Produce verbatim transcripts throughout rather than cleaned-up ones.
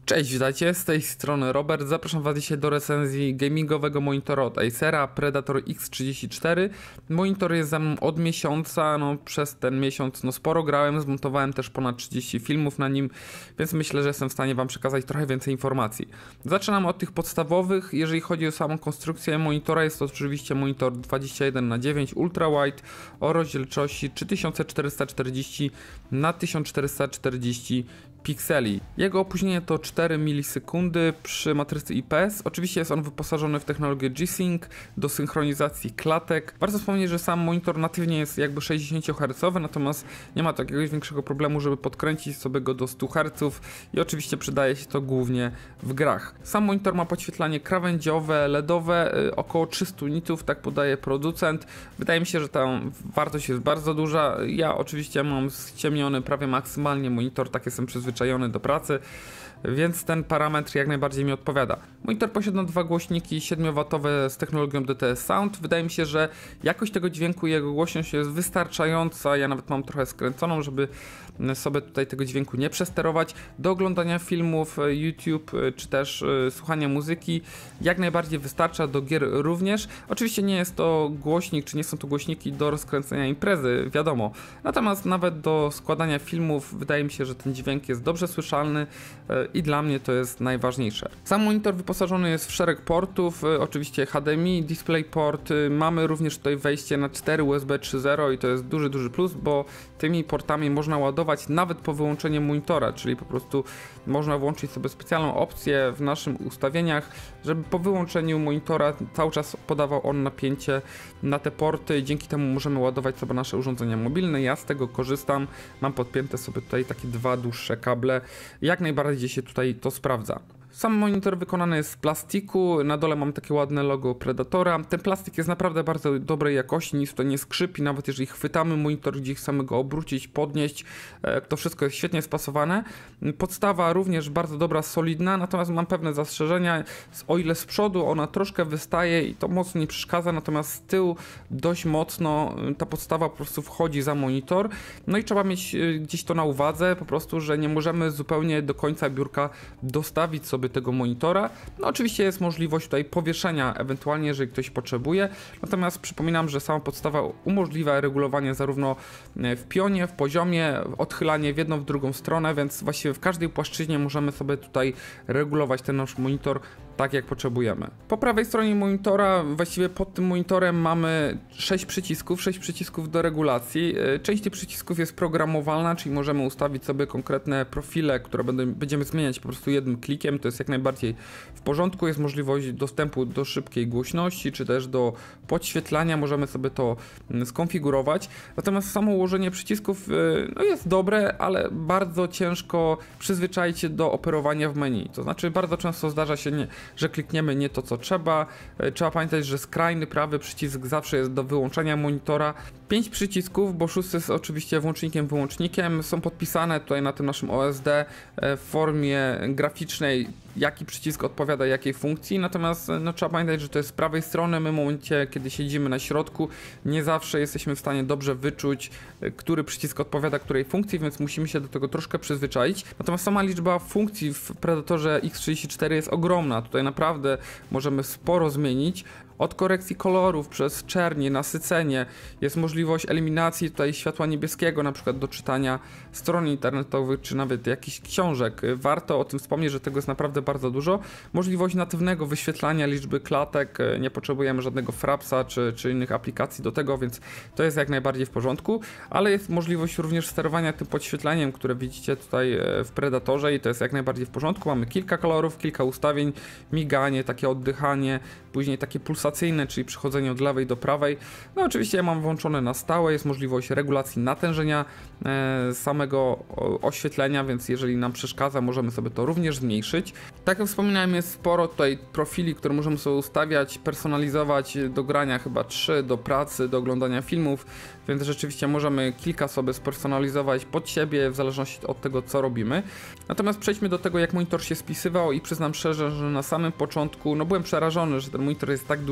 Cześć, witajcie, z tej strony Robert. Zapraszam was dzisiaj do recenzji gamingowego monitora od Acera Predator X trzydzieści cztery. Monitor jest ze mną od miesiąca, no przez ten miesiąc no sporo grałem, zmontowałem też ponad trzydzieści filmów na nim, więc myślę, że jestem w stanie wam przekazać trochę więcej informacji. Zaczynam od tych podstawowych. Jeżeli chodzi o samą konstrukcję monitora, jest to oczywiście monitor dwadzieścia jeden na dziewięć Ultra Wide o rozdzielczości trzy tysiące czterysta czterdzieści na tysiąc czterysta czterdzieści pikseli. Jego opóźnienie to cztery milisekundy przy matrycy I P S. Oczywiście jest on wyposażony w technologię G-Sync do synchronizacji klatek. Warto wspomnieć, że sam monitor natywnie jest jakby sześćdziesięciohercowy, natomiast nie ma to jakiegoś większego problemu, żeby podkręcić sobie go do stu herców i oczywiście przydaje się to głównie w grach. Sam monitor ma podświetlanie krawędziowe, ledowe, około trzysta nitów, tak podaje producent. Wydaje mi się, że ta wartość jest bardzo duża. Ja oczywiście mam ściemniony prawie maksymalnie monitor, tak jestem przyzwyczajony do pracy, więc ten parametr jak najbardziej mi odpowiada. Monitor posiada dwa głośniki siedmiowatowe z technologią D T S Sound. Wydaje mi się, że jakość tego dźwięku i jego głośność jest wystarczająca. Ja nawet mam trochę skręconą, żeby sobie tutaj tego dźwięku nie przesterować. Do oglądania filmów YouTube czy też słuchania muzyki jak najbardziej wystarcza, do gier również. Oczywiście nie jest to głośnik, czy nie są to głośniki do rozkręcenia imprezy, wiadomo. Natomiast nawet do składania filmów wydaje mi się, że ten dźwięk jest dobrze słyszalny i dla mnie to jest najważniejsze. Sam monitor wyposażony jest w szereg portów, oczywiście H D M I, DisplayPort, mamy również tutaj wejście na cztery U S B trzy zero i to jest duży, duży plus, bo tymi portami można ładować nawet po wyłączeniu monitora, czyli po prostu można włączyć sobie specjalną opcję w naszych ustawieniach, żeby po wyłączeniu monitora cały czas podawał on napięcie na te porty i dzięki temu możemy ładować sobie nasze urządzenia mobilne. Ja z tego korzystam, mam podpięte sobie tutaj takie dwa dłuższe kable, jak najbardziej się tutaj to sprawdza. Sam monitor wykonany jest z plastiku, na dole mam takie ładne logo Predatora. Ten plastik jest naprawdę bardzo dobrej jakości, nic tutaj nie skrzypi, nawet jeżeli chwytamy monitor, gdzie chcemy go obrócić, podnieść, to wszystko jest świetnie spasowane. Podstawa również bardzo dobra, solidna, natomiast mam pewne zastrzeżenia, o ile z przodu ona troszkę wystaje i to mocno nie przeszkadza, natomiast z tyłu dość mocno ta podstawa po prostu wchodzi za monitor. No i trzeba mieć gdzieś to na uwadze, po prostu, że nie możemy zupełnie do końca biurka dostawić sobie tego monitora. No oczywiście jest możliwość tutaj powieszenia ewentualnie, jeżeli ktoś potrzebuje, natomiast przypominam, że sama podstawa umożliwia regulowanie zarówno w pionie, w poziomie, odchylanie w jedną, w drugą stronę, więc właściwie w każdej płaszczyźnie możemy sobie tutaj regulować ten nasz monitor tak jak potrzebujemy. Po prawej stronie monitora, właściwie pod tym monitorem mamy sześć przycisków, sześć przycisków do regulacji. Część tych przycisków jest programowalna, czyli możemy ustawić sobie konkretne profile, które będziemy zmieniać po prostu jednym klikiem, to jest jak najbardziej w porządku. Jest możliwość dostępu do szybkiej głośności, czy też do podświetlania, możemy sobie to skonfigurować. Natomiast samo ułożenie przycisków no jest dobre, ale bardzo ciężko przyzwyczaić się do operowania w menu. To znaczy bardzo często zdarza się, nie, że klikniemy nie to co trzeba. Trzeba pamiętać, że skrajny prawy przycisk zawsze jest do wyłączenia monitora. Pięć przycisków, bo szósty jest oczywiście włącznikiem, wyłącznikiem, są podpisane tutaj na tym naszym O S D w formie graficznej, jaki przycisk odpowiada jakiej funkcji, natomiast no, trzeba pamiętać, że to jest z prawej strony. My w momencie, kiedy siedzimy na środku, nie zawsze jesteśmy w stanie dobrze wyczuć, który przycisk odpowiada której funkcji, więc musimy się do tego troszkę przyzwyczaić. Natomiast sama liczba funkcji w Predatorze X trzydzieści cztery jest ogromna, tutaj naprawdę możemy sporo zmienić. Od korekcji kolorów przez czernie, nasycenie, jest możliwość eliminacji tutaj światła niebieskiego, na przykład do czytania stron internetowych, czy nawet jakichś książek. Warto o tym wspomnieć, że tego jest naprawdę bardzo dużo. Możliwość natywnego wyświetlania liczby klatek, nie potrzebujemy żadnego Frapsa, czy, czy innych aplikacji do tego, więc to jest jak najbardziej w porządku, ale jest możliwość również sterowania tym podświetleniem, które widzicie tutaj w Predatorze i to jest jak najbardziej w porządku. Mamy kilka kolorów, kilka ustawień, miganie, takie oddychanie, później takie pulsacje, czyli przechodzenie od lewej do prawej. No oczywiście ja mam włączone na stałe, jest możliwość regulacji natężenia e, samego oświetlenia, więc jeżeli nam przeszkadza, możemy sobie to również zmniejszyć. Tak jak wspominałem, jest sporo tutaj profili, które możemy sobie ustawiać, personalizować do grania, chyba trzy, do pracy, do oglądania filmów, więc rzeczywiście możemy kilka sobie spersonalizować pod siebie, w zależności od tego, co robimy. Natomiast przejdźmy do tego, jak monitor się spisywał i przyznam szczerze, że na samym początku no byłem przerażony, że ten monitor jest tak duży,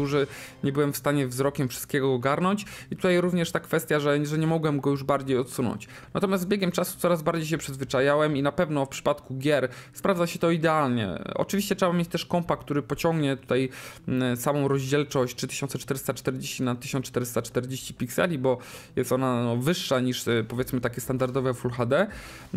duży, nie byłem w stanie wzrokiem wszystkiego ogarnąć i tutaj również ta kwestia, że, że nie mogłem go już bardziej odsunąć. Natomiast z biegiem czasu coraz bardziej się przyzwyczajałem i na pewno w przypadku gier sprawdza się to idealnie. Oczywiście trzeba mieć też kompa, który pociągnie tutaj samą rozdzielczość trzy tysiące czterysta czterdzieści na tysiąc czterysta czterdzieści pikseli, bo jest ona no, wyższa niż powiedzmy takie standardowe Full H D,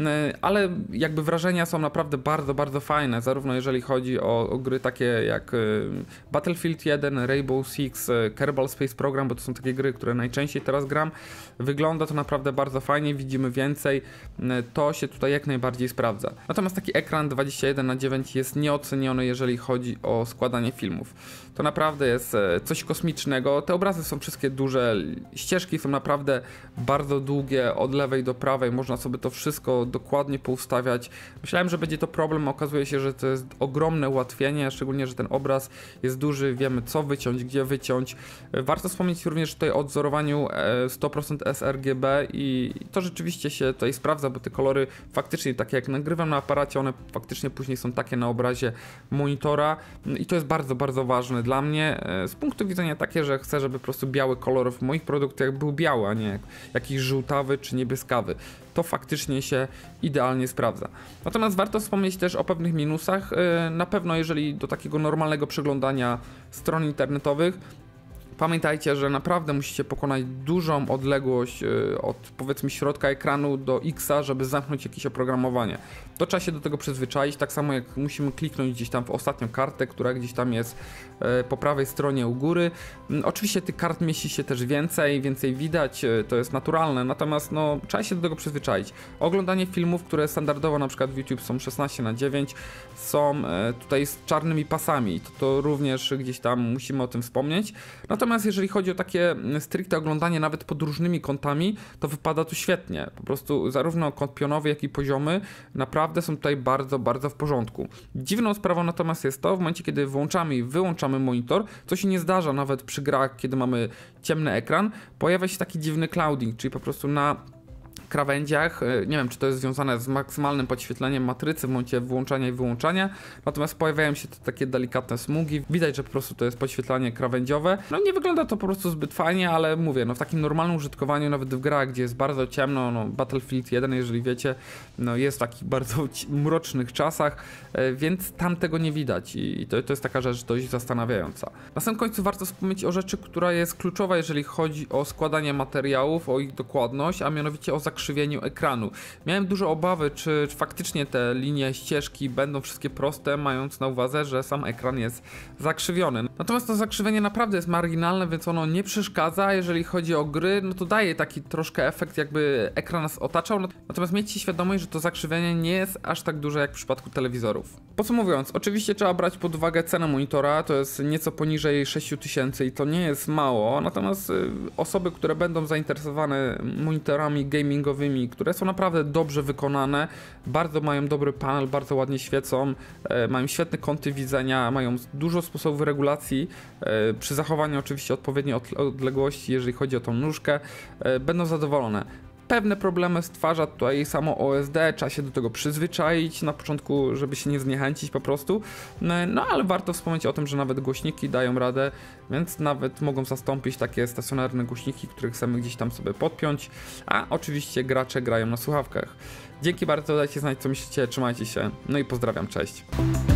ale jakby wrażenia są naprawdę bardzo, bardzo fajne, zarówno jeżeli chodzi o, o gry takie jak Battlefield jeden, Rainbow Six, Kerbal Space Program, bo to są takie gry, które najczęściej teraz gram. Wygląda to naprawdę bardzo fajnie, widzimy więcej, to się tutaj jak najbardziej sprawdza. Natomiast taki ekran dwadzieścia jeden na dziewięć jest nieoceniony, jeżeli chodzi o składanie filmów. To naprawdę jest coś kosmicznego, te obrazy są wszystkie duże, ścieżki są naprawdę bardzo długie, od lewej do prawej, można sobie to wszystko dokładnie poustawiać. Myślałem, że będzie to problem, a okazuje się, że to jest ogromne ułatwienie, szczególnie, że ten obraz jest duży, wiemy co wyciąć, gdzie wyciąć. Warto wspomnieć również tutaj o odzorowaniu sto procent sRGB i to rzeczywiście się tutaj sprawdza, bo te kolory faktycznie, takie jak nagrywam na aparacie, one faktycznie później są takie na obrazie monitora i to jest bardzo, bardzo ważne dla mnie z punktu widzenia takie, że chcę, żeby po prostu biały kolor w moich produktach był biały, a nie jakiś żółtawy czy niebieskawy. To faktycznie się idealnie sprawdza. Natomiast warto wspomnieć też o pewnych minusach. Na pewno jeżeli do takiego normalnego przeglądania stron internetowych, pamiętajcie, że naprawdę musicie pokonać dużą odległość od powiedzmy środka ekranu do X-a, żeby zamknąć jakieś oprogramowanie. To trzeba się do tego przyzwyczaić, tak samo jak musimy kliknąć gdzieś tam w ostatnią kartę, która gdzieś tam jest po prawej stronie u góry. Oczywiście tych kart mieści się też więcej, więcej widać, to jest naturalne, natomiast no, trzeba się do tego przyzwyczaić. Oglądanie filmów, które standardowo na przykład w YouTube są szesnaście na dziewięć, są tutaj z czarnymi pasami, to, to również gdzieś tam musimy o tym wspomnieć. Natomiast jeżeli chodzi o takie stricte oglądanie nawet pod różnymi kątami, to wypada to świetnie. Po prostu zarówno kąt pionowy, jak i poziomy naprawdę są tutaj bardzo, bardzo w porządku. Dziwną sprawą natomiast jest to, w momencie kiedy włączamy i wyłączamy monitor, co się nie zdarza nawet przy grach, kiedy mamy ciemny ekran, pojawia się taki dziwny clouding, czyli po prostu na krawędziach, nie wiem czy to jest związane z maksymalnym podświetleniem matrycy w momencie włączania i wyłączania, natomiast pojawiają się takie delikatne smugi, widać, że po prostu to jest podświetlanie krawędziowe, no nie wygląda to po prostu zbyt fajnie, ale mówię, no w takim normalnym użytkowaniu, nawet w grach, gdzie jest bardzo ciemno, no Battlefield jeden, jeżeli wiecie, no jest w takich bardzo mrocznych czasach, więc tam tego nie widać i to, to jest taka rzecz dość zastanawiająca. Na samym końcu warto wspomnieć o rzeczy, która jest kluczowa, jeżeli chodzi o składanie materiałów, o ich dokładność, a mianowicie o zakrzywieniu ekranu. Miałem duże obawy, czy, czy faktycznie te linie ścieżki będą wszystkie proste, mając na uwadze, że sam ekran jest zakrzywiony. Natomiast to zakrzywienie naprawdę jest marginalne, więc ono nie przeszkadza. Jeżeli chodzi o gry, no to daje taki troszkę efekt, jakby ekran nas otaczał. Natomiast miejcie świadomość, że to zakrzywienie nie jest aż tak duże jak w przypadku telewizorów. Podsumowując, oczywiście trzeba brać pod uwagę cenę monitora, to jest nieco poniżej sześć tysięcy i to nie jest mało. Natomiast y, osoby, które będą zainteresowane monitorami gamingowymi, które są naprawdę dobrze wykonane, bardzo mają dobry panel, bardzo ładnie świecą, e, mają świetne kąty widzenia, mają dużo sposobów regulacji, e, przy zachowaniu oczywiście odpowiedniej odległości, jeżeli chodzi o tą nóżkę, e, będą zadowolone. Pewne problemy stwarza tutaj samo O S D, trzeba się do tego przyzwyczaić na początku, żeby się nie zniechęcić po prostu, no ale warto wspomnieć o tym, że nawet głośniki dają radę, więc nawet mogą zastąpić takie stacjonarne głośniki, które chcemy gdzieś tam sobie podpiąć, a oczywiście gracze grają na słuchawkach. Dzięki bardzo, dajcie znać co myślicie, trzymajcie się, no i pozdrawiam, cześć.